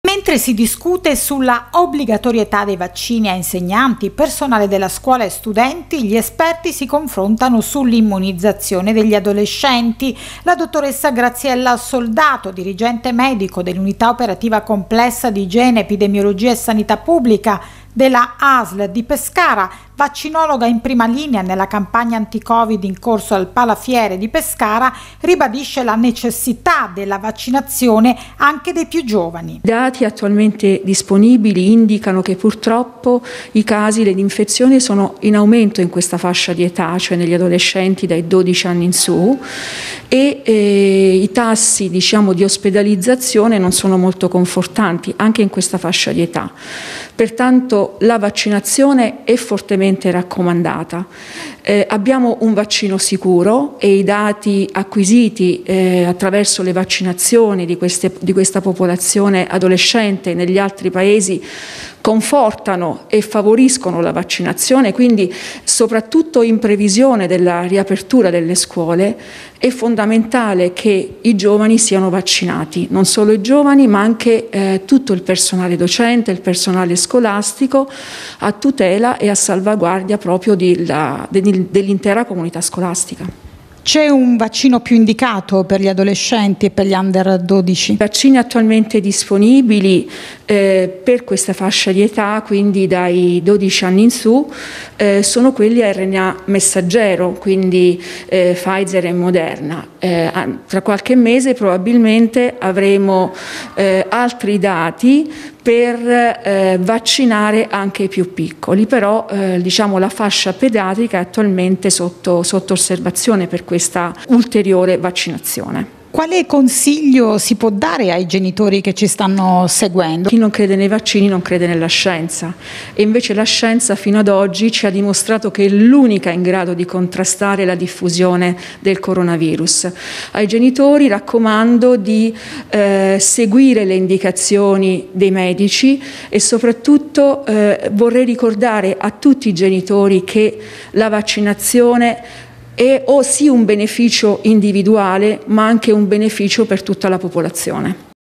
Mentre si discute sulla obbligatorietà dei vaccini a insegnanti, personale della scuola e studenti, gli esperti si confrontano sull'immunizzazione degli adolescenti. La dottoressa Graziella Soldato, dirigente medico dell'unità operativa complessa di igiene, epidemiologia e sanità pubblica della ASL di Pescara, vaccinologa in prima linea nella campagna anti-Covid in corso al Palafiere di Pescara, ribadisce la necessità della vaccinazione anche dei più giovani. I dati attualmente disponibili indicano che purtroppo i casi di infezione sono in aumento in questa fascia di età, cioè negli adolescenti dai 12 anni in su, e i tassi di ospedalizzazione non sono molto confortanti anche in questa fascia di età. Pertanto la vaccinazione è fortemente raccomandata. Abbiamo un vaccino sicuro e i dati acquisiti attraverso le vaccinazioni di questa popolazione adolescente negli altri paesi confortano e favoriscono la vaccinazione, quindi soprattutto in previsione della riapertura delle scuole è fondamentale che i giovani siano vaccinati, non solo i giovani ma anche tutto il personale docente, il personale scolastico, a tutela e a salvaguardia proprio dell'intera comunità scolastica. C'è un vaccino più indicato per gli adolescenti e per gli under 12? I vaccini attualmente disponibili per questa fascia di età, quindi dai 12 anni in su, sono quelli a RNA messaggero, quindi Pfizer e Moderna. Tra qualche mese probabilmente avremo altri dati per vaccinare anche i più piccoli, però la fascia pediatrica è attualmente sotto osservazione per questa ulteriore vaccinazione. Quale consiglio si può dare ai genitori che ci stanno seguendo? Chi non crede nei vaccini non crede nella scienza, e invece la scienza fino ad oggi ci ha dimostrato che è l'unica in grado di contrastare la diffusione del coronavirus. Ai genitori raccomando di seguire le indicazioni dei medici e soprattutto vorrei ricordare a tutti i genitori che la vaccinazione è sì un beneficio individuale, ma anche un beneficio per tutta la popolazione.